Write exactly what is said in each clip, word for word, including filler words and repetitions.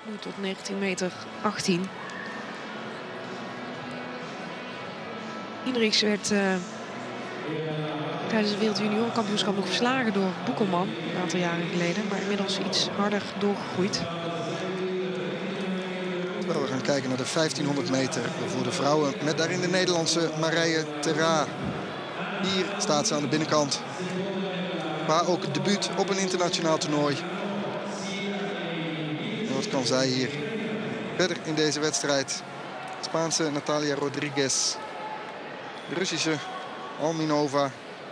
Nu tot negentien meter achttien. Hinrichs werd uh, tijdens het Wereld Juniorenkampioenschap nog verslagen door Boekelman een aantal jaren geleden. Maar inmiddels iets harder doorgegroeid. Terwijl we gaan kijken naar de vijftienhonderd meter voor de vrouwen. Met daarin de Nederlandse Marije Terra. Hier staat ze aan de binnenkant. Maar ook het debuut op een internationaal toernooi. En wat kan zij hier verder in deze wedstrijd? Spaanse Natalia Rodriguez. De Russische Alminova.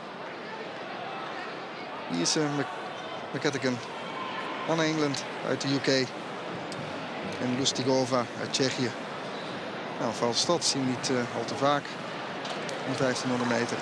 Ierse McCattigan. Anna England uit de U K. En Lustigova uit Tsjechië. Nou, een valse stad zien we niet uh, al te vaak. Om vijftienhonderd meter.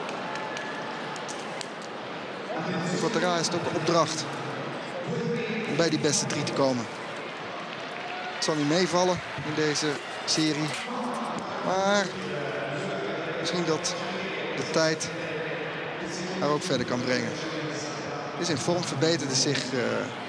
Voor Terra is het ook een opdracht om bij die beste drie te komen. Het zal niet meevallen in deze serie. Maar misschien dat de tijd haar ook verder kan brengen. Is in vorm, verbeterde zich uh,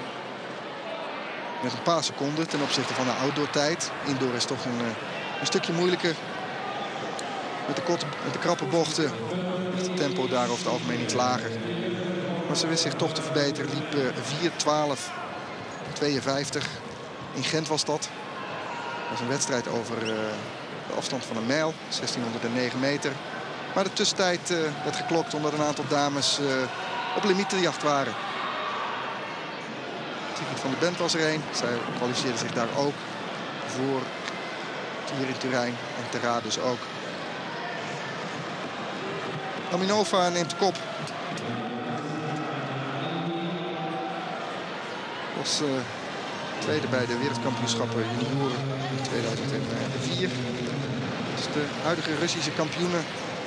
met een paar seconden ten opzichte van de outdoor tijd. Indoor is toch een, uh, een stukje moeilijker. Met de, korte, met de krappe bochten ligt het tempo daar over het algemeen iets lager. Maar ze wist zich toch te verbeteren. Liep uh, vier twaalf tweeënvijftig. In Gent was dat. Dat was een wedstrijd over uh, de afstand van een mijl. zestienhonderdnegen meter. Maar de tussentijd uh, werd geklokt omdat een aantal dames uh, op limietjacht waren. Sigrid van de Bent was er een. Zij kwalificeerde zich daar ook voor hier in Turijn. En Terra dus ook. Alminova neemt de kop. Was uh, tweede bij de wereldkampioenschappen junioren in tweeduizend vier. Dus de huidige Russische kampioene.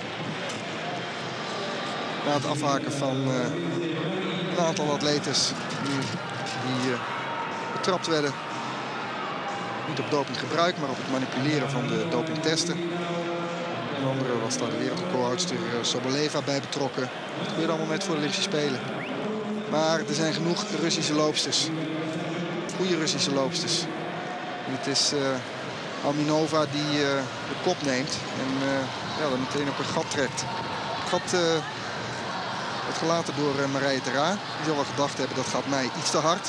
Na het afhaken van uh, een aantal atletes die, die uh, betrapt werden. Niet op dopinggebruik, maar op het manipuleren van de dopingtesten. Onder andere was daar de wereldrecordhoudster uh, Soboleva bij betrokken. Dat gebeurde allemaal net voor de Olympische Spelen. Maar er zijn genoeg Russische loopsters. Goede Russische loopsters. En het is uh, Alminova die uh, de kop neemt. En uh, ja, dan meteen op een gat trekt. Het gat uh, wordt gelaten door uh, Marije Terra. Die zal wel gedacht hebben, dat gaat mij iets te hard.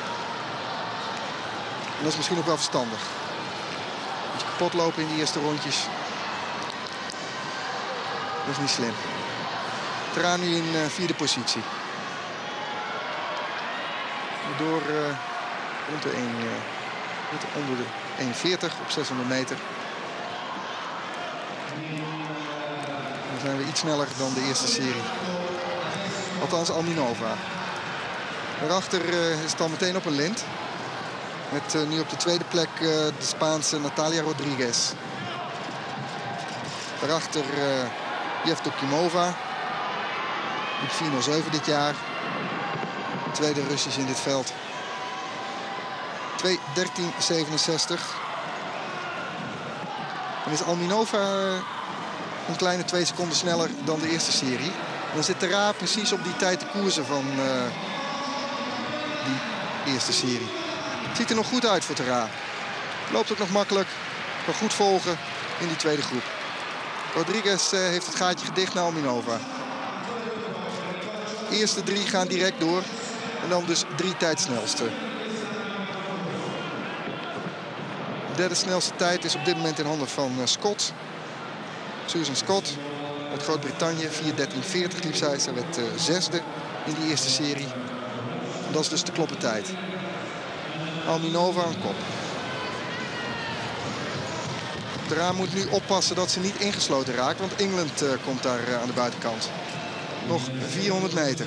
En dat is misschien ook wel verstandig. Een beetje kapot lopen in die eerste rondjes. Dat is niet slim. Terra nu in uh, vierde positie. Door uh, rond de één, uh, onder de één veertig op zeshonderd meter. Dan zijn we iets sneller dan de eerste serie. Althans Alminova. Daarachter uh, is het al meteen op een lint. Met uh, nu op de tweede plek uh, de Spaanse Natalia Rodriguez. Daarachter uh, Yevdokimova. vier nul zeven dit jaar. Tweede Russisch in dit veld. twee dertien zevenenzestig. Dan is Alminova een kleine twee seconden sneller dan de eerste serie. En dan zit Terra precies op die tijd te koersen van uh, die eerste serie. Het ziet er nog goed uit voor Terra. Loopt ook nog makkelijk. Kan goed volgen in die tweede groep. Rodriguez uh, heeft het gaatje gedicht naar Alminova. De eerste drie gaan direct door. En dan dus drie tijdsnelste. De derde snelste tijd is op dit moment in handen van uh, Scott. Susan Scott uit Groot-Brittannië. vier dertien veertig liep zij. Zij werd uh, zesde in die eerste serie. En dat is dus de kloppentijd. Alminova een kop. Terra moet nu oppassen dat ze niet ingesloten raakt. Want Engeland uh, komt daar uh, aan de buitenkant. Nog vierhonderd meter.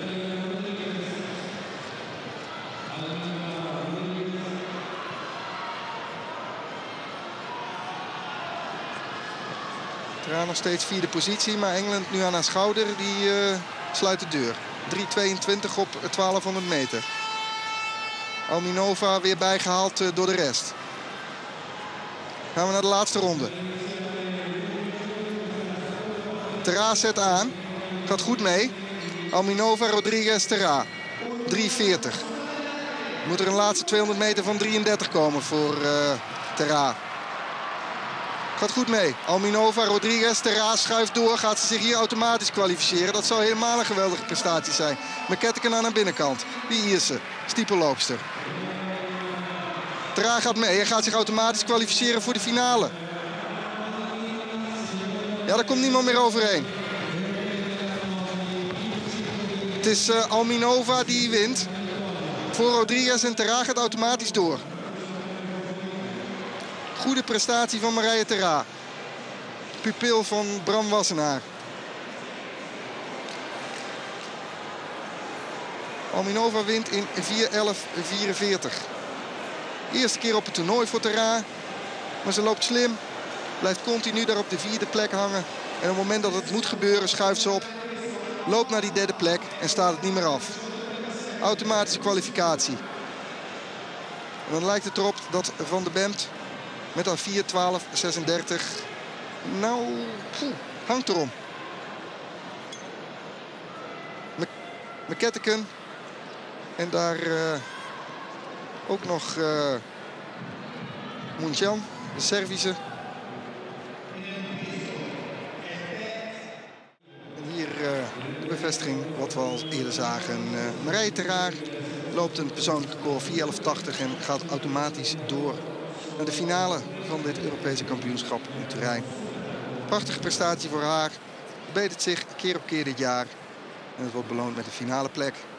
Terra nog steeds vierde positie, maar Engeland nu aan haar schouder. Die uh, sluit de deur. drie tweeëntwintig op twaalfhonderd meter. Alminova weer bijgehaald uh, door de rest. Gaan we naar de laatste ronde. Terra zet aan. Gaat goed mee. Alminova, Rodriguez, Terra. drie veertig. Moet er een laatste tweehonderd meter van drieëndertig komen voor uh, Terra. Gaat goed mee. Alminova, Rodriguez, Terra schuift door. Gaat ze zich hier automatisch kwalificeren. Dat zou helemaal een geweldige prestatie zijn. McKettigan aan de binnenkant. Die Ierse, stiepelloopster. Terra gaat mee. Hij gaat zich automatisch kwalificeren voor de finale. Ja, daar komt niemand meer overheen. Het is uh, Alminova die wint. Voor Rodriguez en Terra gaat automatisch door. Goede prestatie van Marije Terra. Pupil van Bram Wassenaar. Alminova wint in vier elf vierenveertig. Eerste keer op het toernooi voor Terra. Maar ze loopt slim. Blijft continu daar op de vierde plek hangen. En op het moment dat het moet gebeuren schuift ze op. Loopt naar die derde plek en staat het niet meer af. Automatische kwalificatie. En dan lijkt het erop dat Van de Bemt met haar vier twaalf zesendertig. Nou, poeh, hangt erom. McKettigan. En daar uh, ook nog uh, Muncan, de Servische. En hier uh, de bevestiging wat we al eerder zagen. Uh, Marije Terra loopt een persoonlijk record vier elf tachtig en gaat automatisch door naar de finale van dit Europese kampioenschap op terrein. Prachtige prestatie voor haar. Verbetert zich keer op keer dit jaar. En het wordt beloond met een finale plek.